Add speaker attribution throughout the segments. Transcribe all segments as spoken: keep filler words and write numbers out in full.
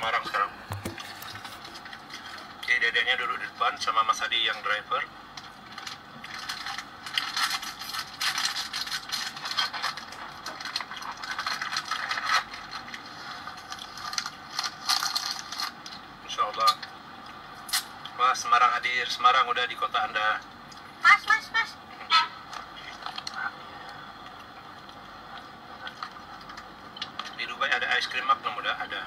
Speaker 1: Semarang sekarang. Jadi dedeknya duduk di depan sama Mas Adi yang driver. Insya Allah. Wah, Semarang hadir. Semarang udah di kota Anda.
Speaker 2: Mas, mas, mas.
Speaker 1: Di Dubai ada es krim Magnum, udah ada.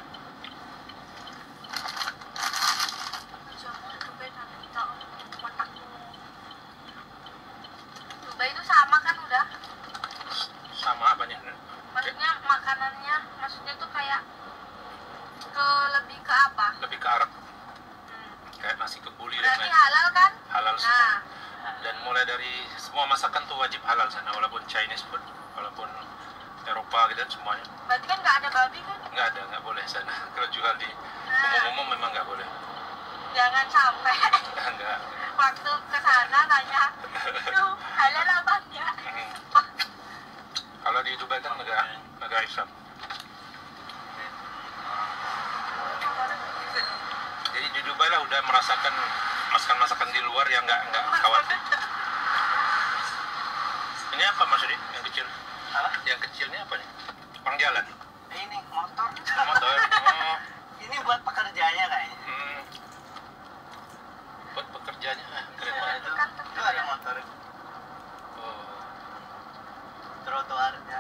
Speaker 2: Dubai itu sama kan udah?
Speaker 1: Sama apanya?
Speaker 2: Maksudnya makanannya, maksudnya tuh kayak ke lebih ke apa?
Speaker 1: Lebih ke Arab.
Speaker 2: Hmm.
Speaker 1: Kayak nasi kebuli dan
Speaker 2: Berarti
Speaker 1: lain.
Speaker 2: halal kan?
Speaker 1: Halal semua.
Speaker 2: Nah,
Speaker 1: Dan mulai dari semua masakan tuh wajib halal sana, walaupun Chinese food, walaupun Eropa gitu kan semuanya.
Speaker 2: berarti kan nggak ada babi kan?
Speaker 1: Nggak ada, nggak boleh sana. Kalau jual di
Speaker 2: Nah,
Speaker 1: umum-umum memang nggak boleh.
Speaker 2: jangan sampai
Speaker 1: Nggak.
Speaker 2: waktu ke sana tanya, itu halal apa enggak?
Speaker 1: Hmm. Kalau di Dubai kan negara negara Islam. Jadi di Dubai lah udah merasakan masakan-masakan di luar yang nggak nggak khawatir. Ini apa Mas Adi? Yang kecil?
Speaker 3: Apa?
Speaker 1: Yang kecilnya apa nih? Pang jalan?
Speaker 3: Ini motor.
Speaker 1: Motor? Oh,
Speaker 3: Ini buat pekerjanya kayaknya.
Speaker 1: hmm. Buat pekerjanya, ah, keren
Speaker 3: Nah,
Speaker 1: banget.
Speaker 3: itu, itu ada motor.
Speaker 1: Oh.
Speaker 3: Trotoarnya.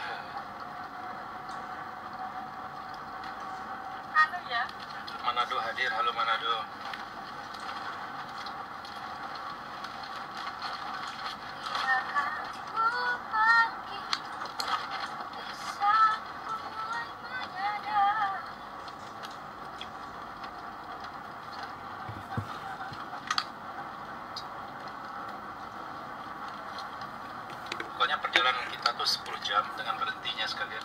Speaker 2: Anu ya,
Speaker 1: Manado hadir, halo Manado.
Speaker 2: biarkan ku pergi, saat mulai menyadar.
Speaker 1: Pokoknya perjalanan kita tuh sepuluh jam dengan berhentinya sekalian.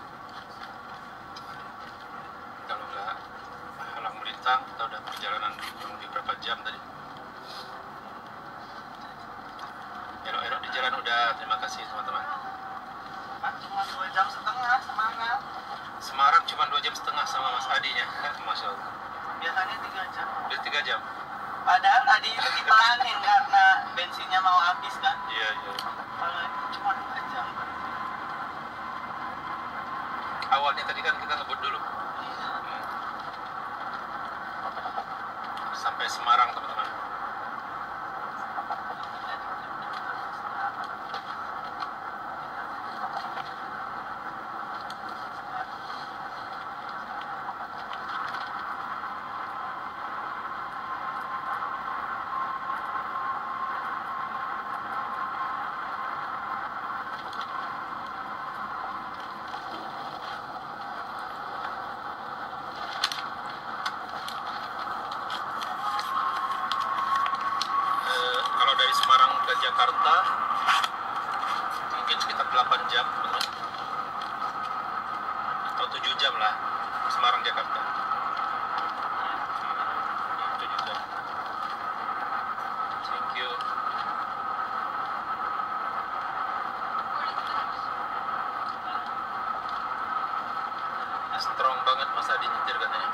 Speaker 1: Kalau nggak halang melintang, kita udah perjalanan kurang lebih berapa jam tadi. Elok-elok di jalan udah, terima kasih teman-teman.
Speaker 3: Kan cuma dua jam setengah semangat.
Speaker 1: Semarang cuma dua jam setengah sama Mas Adinya, Masya Allah.
Speaker 3: Biasanya tiga jam.
Speaker 1: Udah tiga jam.
Speaker 3: Padahal tadi itu dipelanin karena bensinnya mau habis kan.
Speaker 1: Iya, iya.
Speaker 3: Kalau ini cuma dua jam.
Speaker 1: Awalnya tadi kan kita ngebut dulu.
Speaker 3: Iya.
Speaker 1: Hmm. Sampai Semarang teman-teman. Eh, kalau dari Semarang ke Jakarta mungkin sekitar delapan jam teman-teman. Atau tujuh jam lah Semarang Jakarta. Hmm, tujuh jam. Thank you.
Speaker 2: Kulit terus.
Speaker 1: Strong banget Mas Adi nyetir katanya.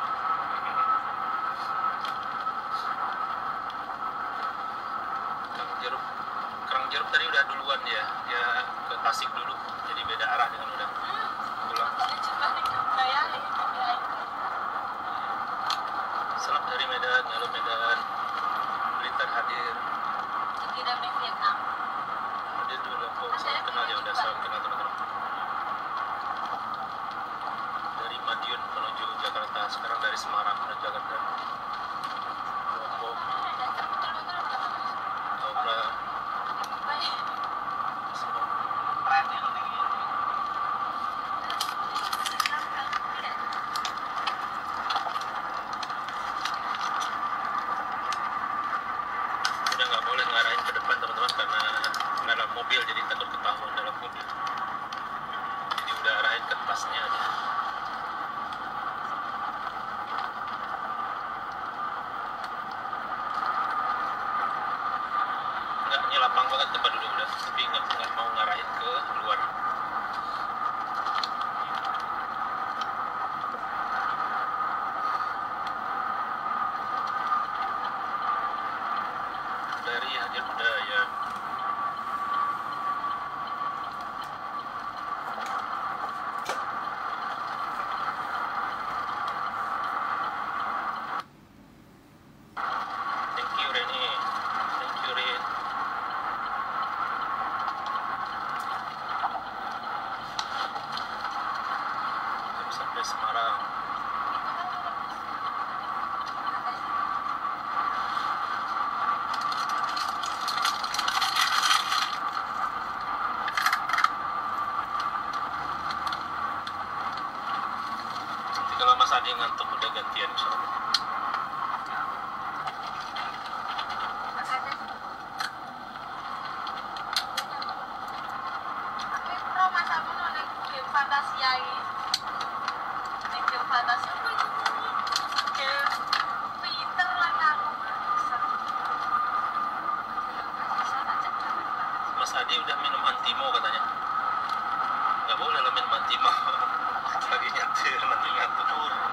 Speaker 1: Kerang jeruk, kerang jeruk tadi udah duluan dia, dia ke Tasik dulu, jadi beda arah dengan udah pulang.
Speaker 2: Lucu banget kayak ini.
Speaker 1: Salam dari Medan, halo Medan. Blitar hadir,
Speaker 2: Tidak main Vietnam.
Speaker 1: hadir dulu Lampung. Salam kenal ya udah, salam kenal teman-teman. Dari Madiun menuju Jakarta, sekarang dari Semarang menuju Jakarta. Lombok, Dobra, Semarang.
Speaker 3: Keren ini nih.
Speaker 1: Udah nggak boleh ngarahin ke depan teman-teman karena dalam mobil, jadi takut ketahuan dalam mobil. Jadi udah arahin ke pasnya aja. Nggak, ini lapang banget tempat duduk udah, tapi nggak nggak mau ngarahin ke luar. Fajar udah ya. Thank you Reni. Thank you Ren. Jam sampai Semarang. Nanti kalau Mas Adi ngantuk udah gantian insya Allah.
Speaker 2: Fantasia ini, game Fantasia itu game pinter lah kamu.
Speaker 1: Mas Adi udah minum antimo katanya. Nggak boleh lah minum antimo. Lagi nyetir nanti ngantuk.